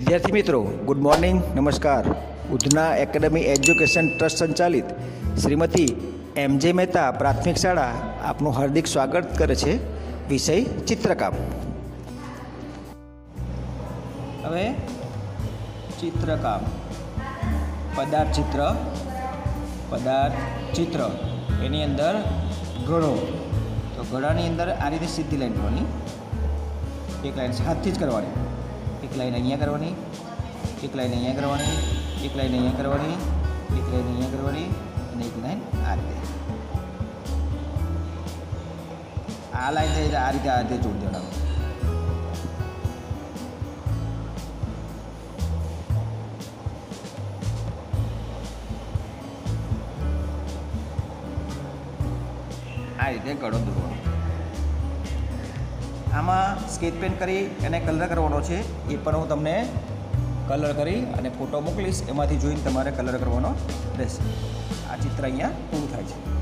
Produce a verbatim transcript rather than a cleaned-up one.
विद्यार्थी मित्रों good morning नमस्कार। उधना एकेडमी एज्युकेशन ट्रस्ट संचालित श्रीमती एम जे मेहता प्राथमिक शाळा आपનું हार्दिक स्वागत करे छे। विषय चित्रकाम। हवे चित्रकाम पदार्थ चित्र पदार्थ चित्र एनी अंदर गळो तो गळानी अंदर आ रीते सीधी लाइन करवानी। एक लाइन हाथथी ज करवानी। एक लाइन अहींया करवानी, एक लाइन अहींया करवानी, एक लाइन अहींया करवानी, एक लाइन अहींया करवानी अने एक लाइन आ रीते। आ लाइन थई आ रीते आ रीते जोड़ी देवानुं। आ रीते गळो दોરવાનો। आमा स्केच पेन करी एने कलर करवानो छे। ए पण हूँ तमने कलर करी अने फोटो मोकलीश, एमांथी जोईने तमारे कलर करवानो रहेशे। आ चित्र अहींया पूरुं थाय छे।